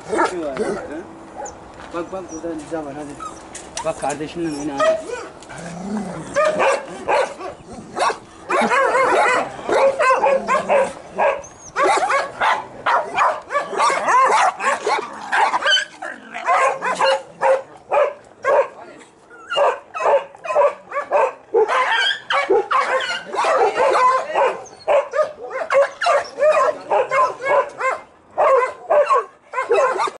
Şu var. Bak bak burada Liza var hadi. Bak kardeşimle oyna hadi.